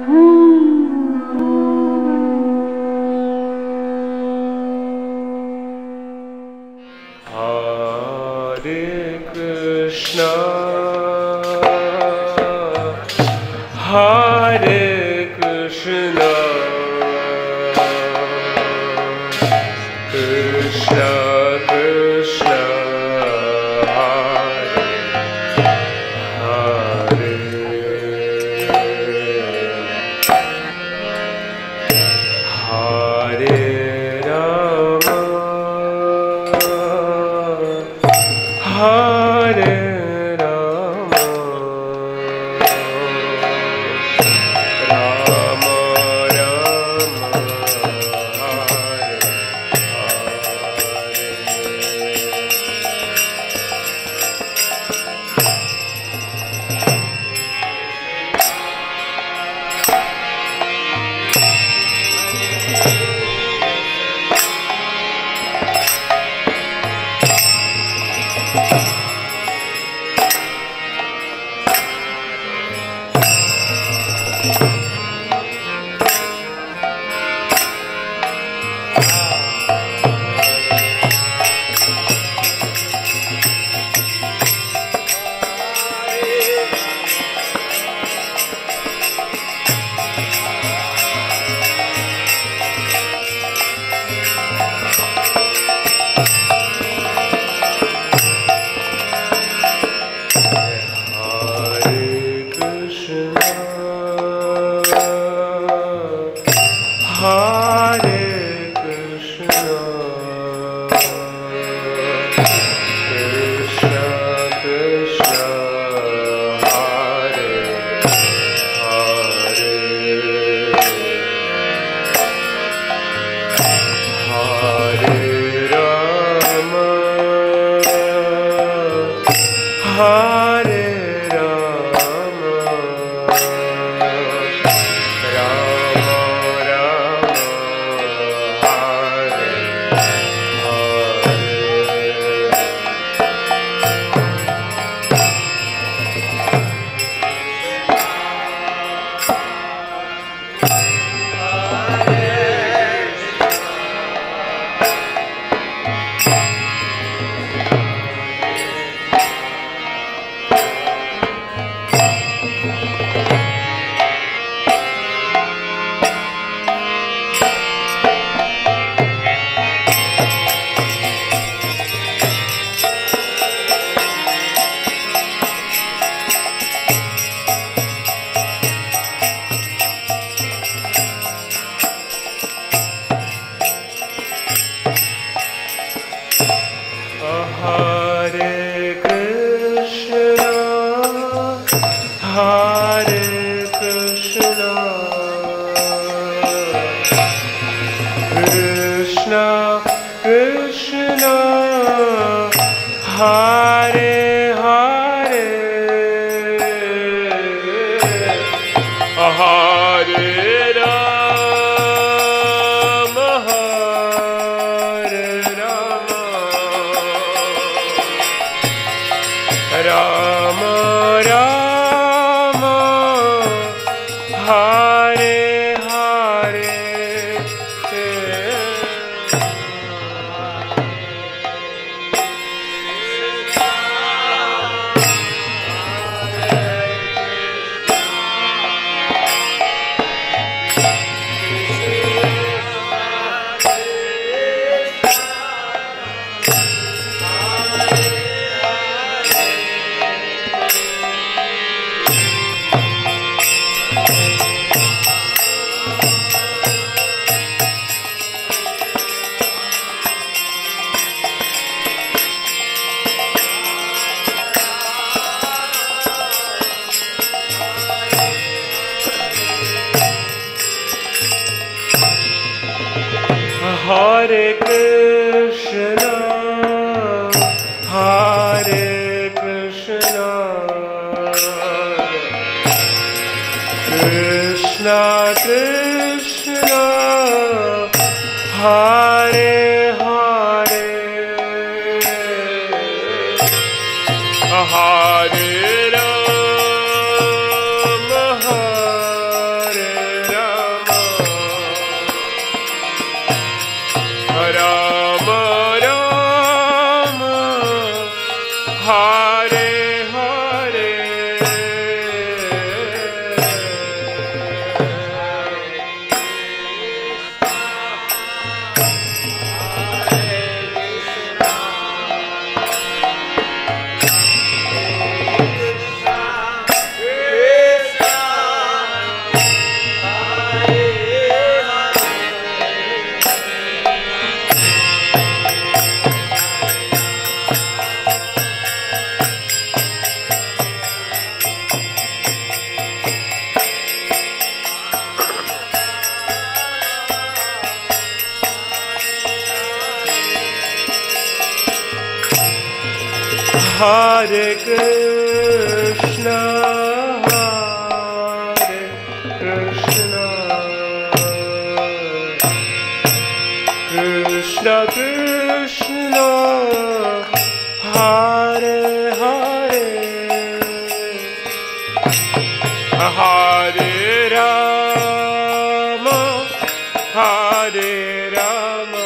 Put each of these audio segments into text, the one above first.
Hare Rama, Hare Hare Krishna, Hare Krishna, Krishna Krishna, Hare Hare, Hare Rama, Hare Rama,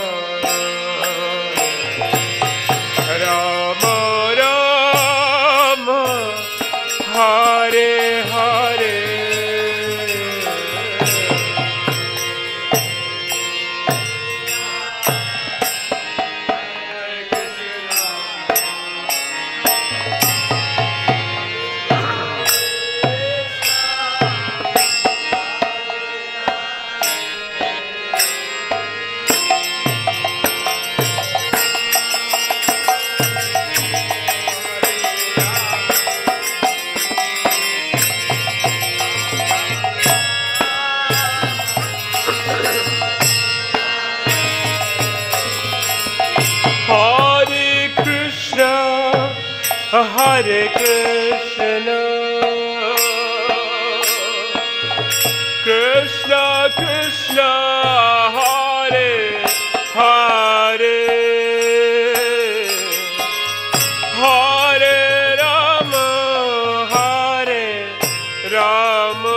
Rama Rama, Hare Hare. Hare Krishna, Krishna Krishna, Hare Hare, Hare Rama, Hare Rama,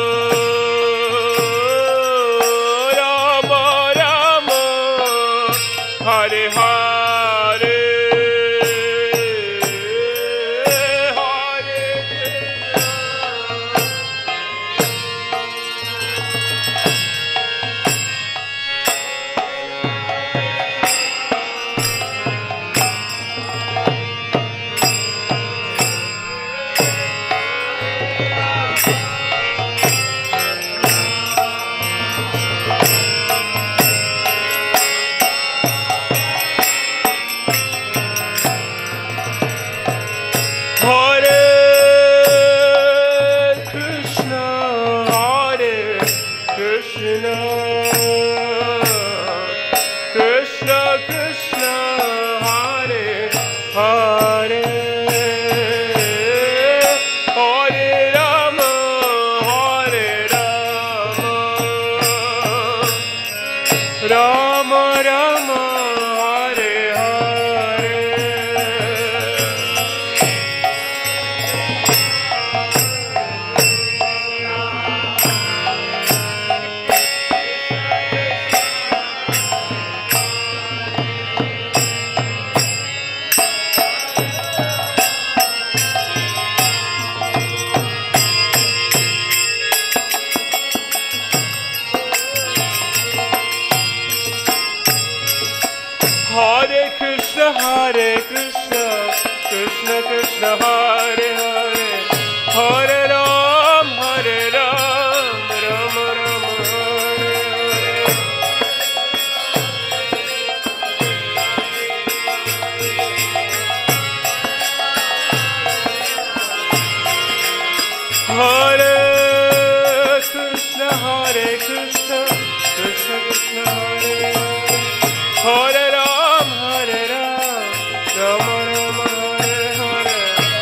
Rama Rama, Hare Hare. Krishna Krishna, Hare Hare, Hare Rama, Hare Rama, Rama Rama, Hare Hare. Hare Krishna, Hare Krishna, Krishna Krishna, Hare Hare, Hare Ram, Hare Ram, Rama Rama, Hare Hare. Hare Krishna, Hare Krishna, Krishna Krishna, Hare Hare, Hare Ram, Hare Ram, Rama Rama, Hare Hare.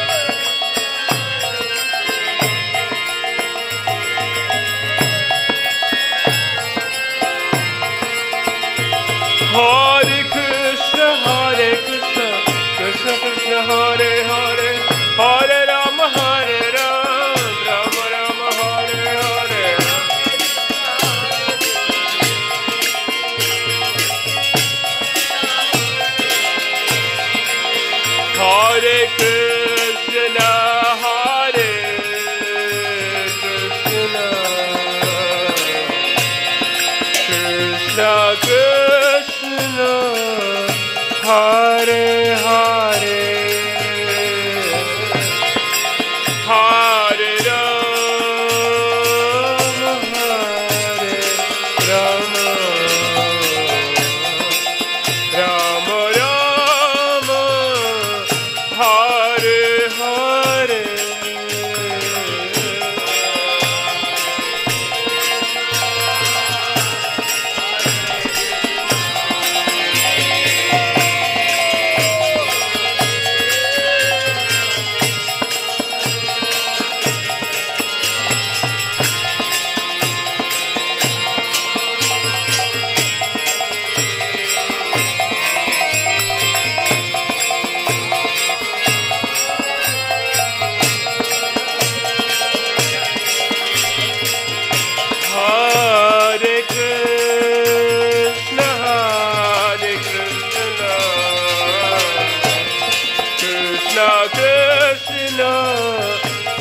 Hare Krishna, Hare Krishna, Krishna Krishna, Hare Hare, Hare Rama, Hare Ram, Rama Rama, Hare Hare.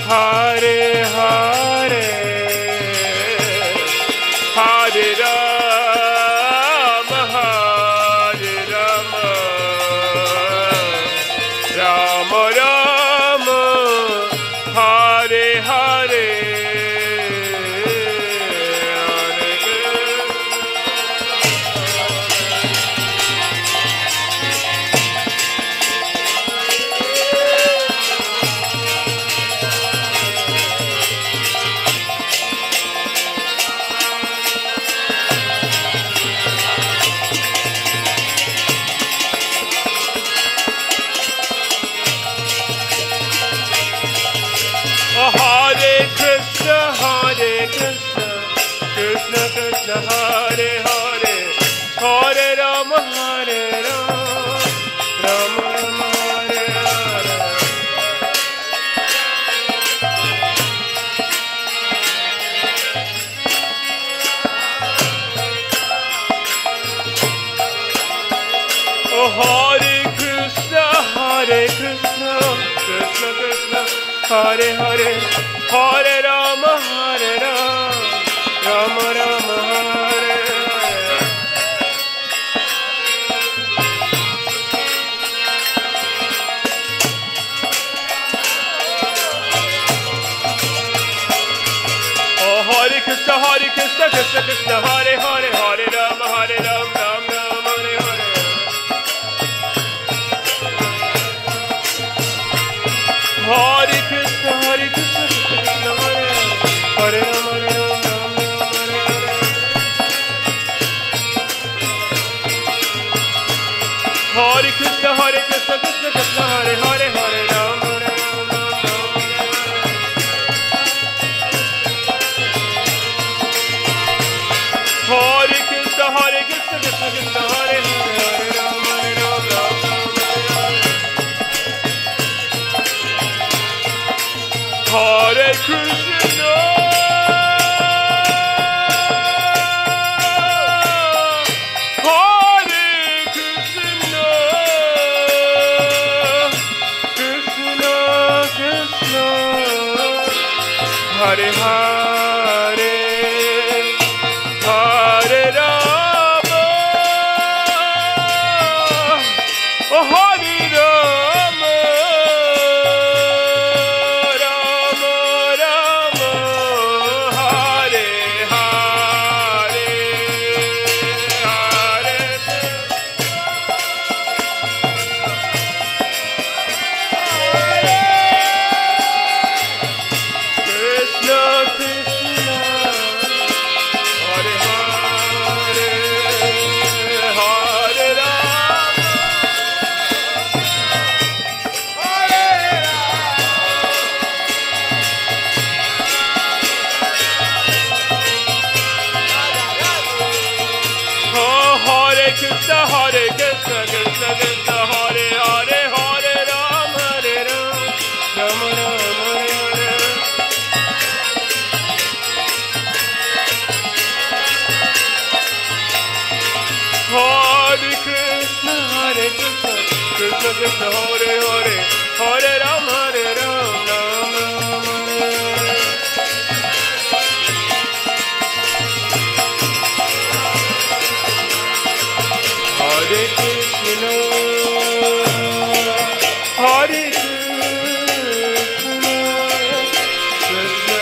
Hare Hare, Hare Rama, Hare Rama, Rama Rama, Hare Hare, Hare Krishna, Hare Krishna, Krishna Krishna, Hare Hare, Hare Rama, Hare Rama, Rama Rama, Hare Hare. Oh, Hare Krishna, Krishna Krishna, Hare Hare, Hare Rama, Hare Rama, Rama Rama, Hare Hare. Oh, Hare Krishna, Krishna Krishna, Hare Hare, Hare Rama, Hare Rama, Rama Rama, Hare Hare. Hare Krishna, Krishna Krishna, Hare Hare, Hare Rama, Hare Rama, Rama Rama, Hare Hare. Hare Krishna, Krishna Krishna, Hare Hare, Hare Rama, Hare Rama, Rama Rama, Hare Krishna, Krishna Krishna, Hare Hare, Hare Rama, Hare Rama, Rama Rama, Hare Krishna, Krishna Krishna, Hare Hare, Hare Rama, oh Hare Rama, Rama Rama, Hare Hare, Hare Krishna Krishna, Hare Hare, Hare Rama, Hare Oh, Hare Krishna, Krishna Krishna, Hare Hare, Hare Rama, Hare Rama, Rama Rama, Hare Hare. Hare Krishna, Krishna Krishna, Hare Hare, Hare Rama, Hare Rama, Rama Rama, Hare Hare. Hare Krishna, Hare Krishna, Krishna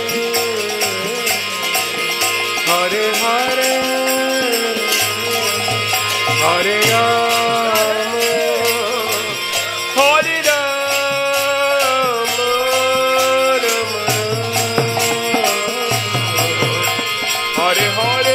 Krishna, Hare Hare, Hare Rama, Hare Rama, Rama Rama, Hare Hare.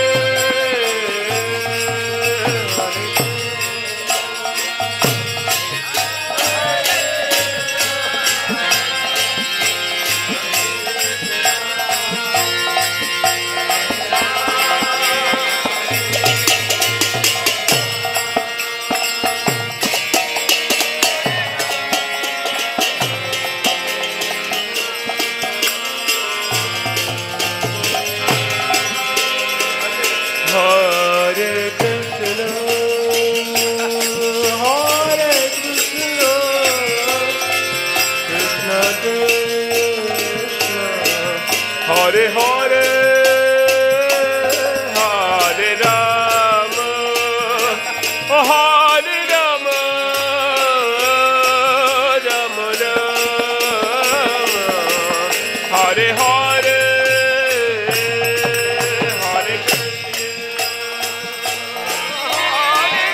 Hare Hare, Hare Rama, Hare Rama, Rama Rama, Hare Hare, Hare Krishna, Hare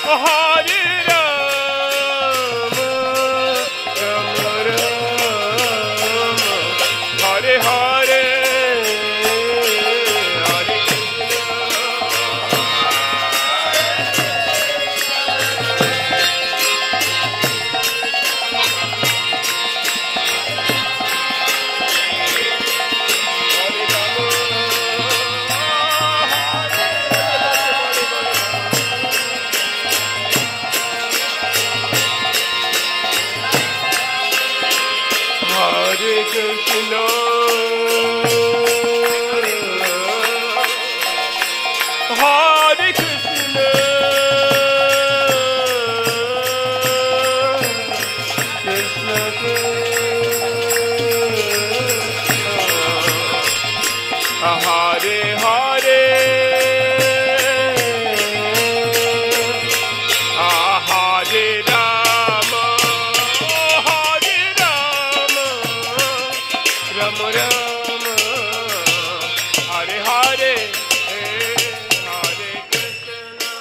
Hare Rama, Rama Rama, Hare Hare, Hare Krishna, Hare Krishna, Krishna Krishna, Hare Hare, Hare Rama, Hare Rama, Rama Rama, Hare Hare, Hare Krishna.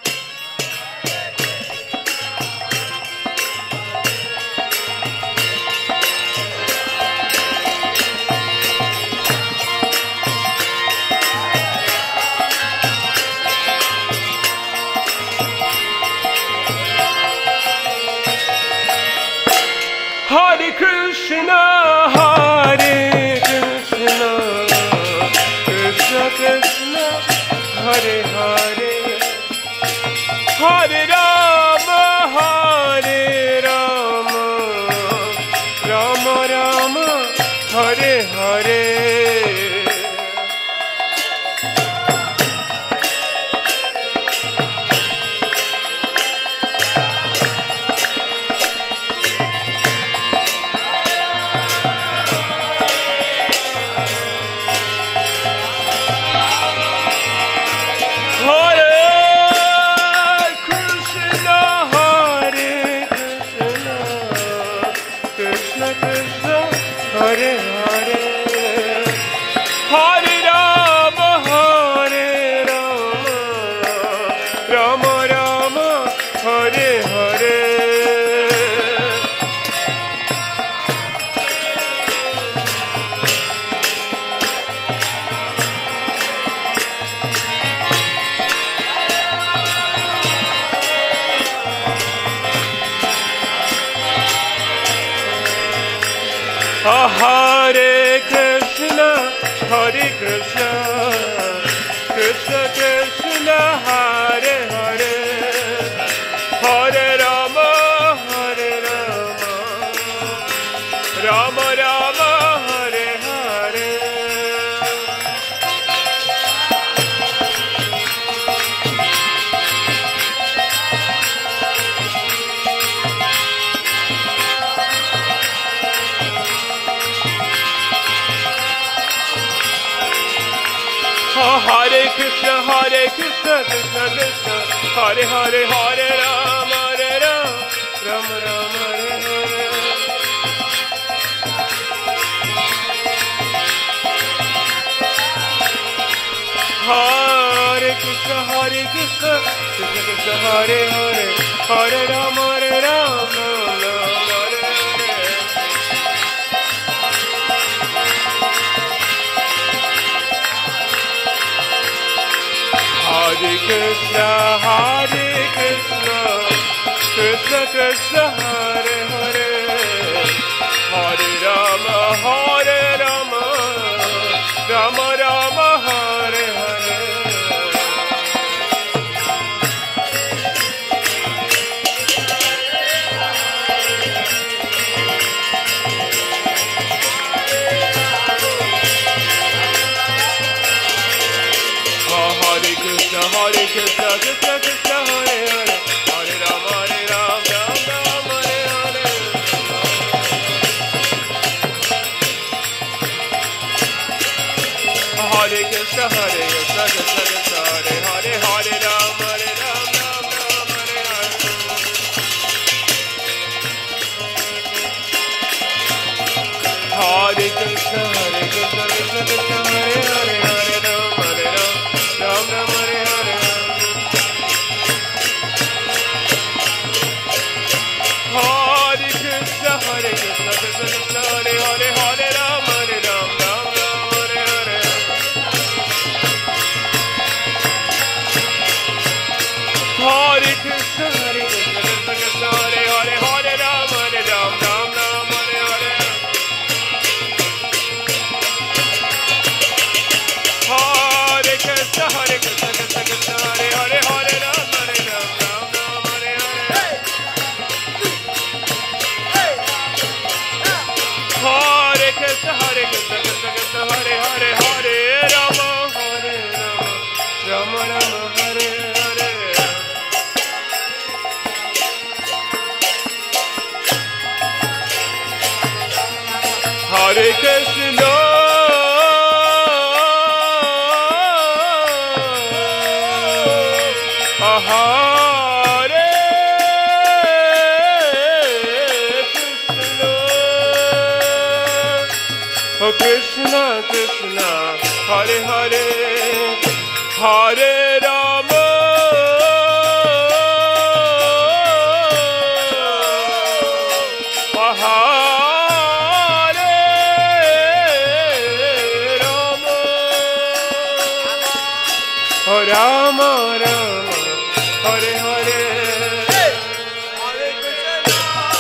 Hare Krishna, Hare Krishna, Krishna Krishna, Hare Hare, Hare Rama, Hare Rama, Rama Rama, Hare Hare. Krishna Krishna, Hare Hare, Hare Rama, Hare Rama, Rama Rama, Hare Hare. Hare Krishna, Hare Krishna, Krishna Krishna, Hare Hare, Hare Rama, Hare Rama, Rama Rama, Hare Hare. Hare Krishna, Krishna Krishna, Hare Hare, Hare Rama, Rama Rama, Hare Hare. Hare Krishna, Krishna Krishna, Hare Hare, Hare Rama, Rama Rama, Hare Hare. Hare Krishna, Krishna Krishna, Hare Hare, Hare Rama, Rama Rama, Hare Hare. Hare Krishna, Krishna Krishna, Hare Hare, Hare Rama, Rama Rama, Hare Hare. Hare Krishna, Krishna Krishna, Hare Hare, Hare Rama, Rama Rama, Hare Hare. Hare Krishna, Krishna Krishna, Hare Hare, Hare Rama, Rama Rama, Hare Hare. Hare Krishna, Hare Krishna, oh Krishna Krishna, Hare Hare, Hare Rama, Rama Rama, Hare Hare, Hare Krishna,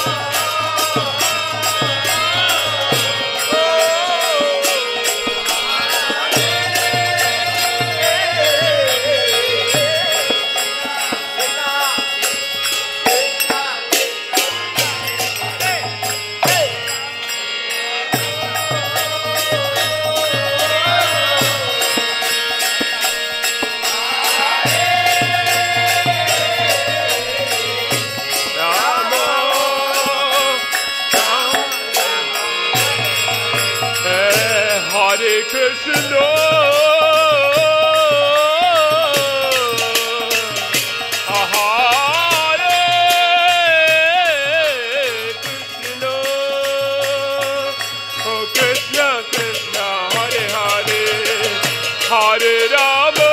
oh Krishna Krishna, Hare Hare, Hare Rama,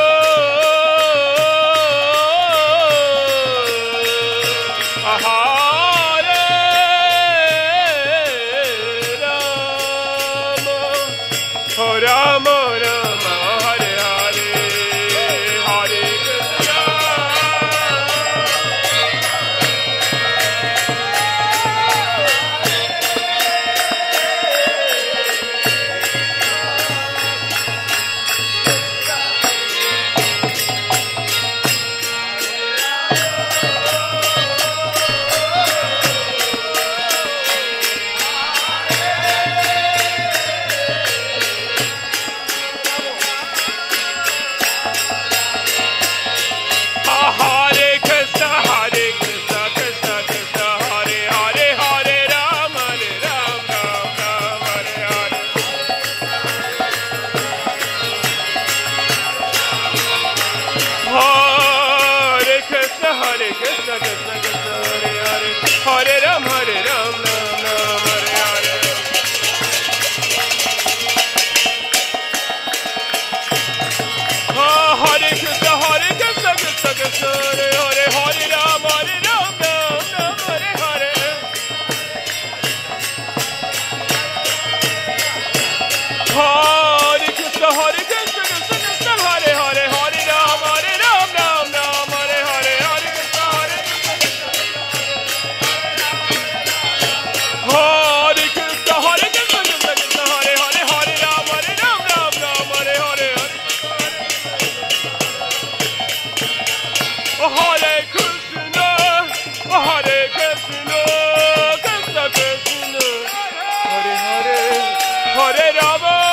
Hare Rama, oh Rama Rama, Hare Hare, Hare Krishna. Hare Ram, Ram Ram, Hare Hare. Hare Krishna, Krishna Krishna, Hare Hare, Hare Ram, Ram Ram, Hare Hare. Hare Krishna, Krishna Krishna, Hare Hare, Hare Ram, Ram Ram, Hare Hare, Hare Krishna, Hare Krishna, Krishna Krishna, Hare Hare, Hare Ram, Ram Ram, Hare Hare, Hare Hare Krishna, Krishna Krishna, Hare Hare, Hare Rama.